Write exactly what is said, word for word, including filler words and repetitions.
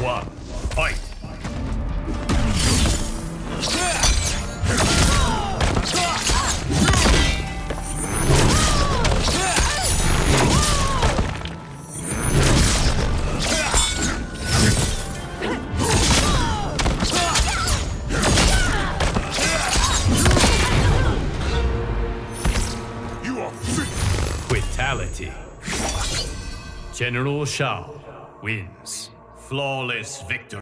one, fight! Fatality. General Shao wins. Flawless victory.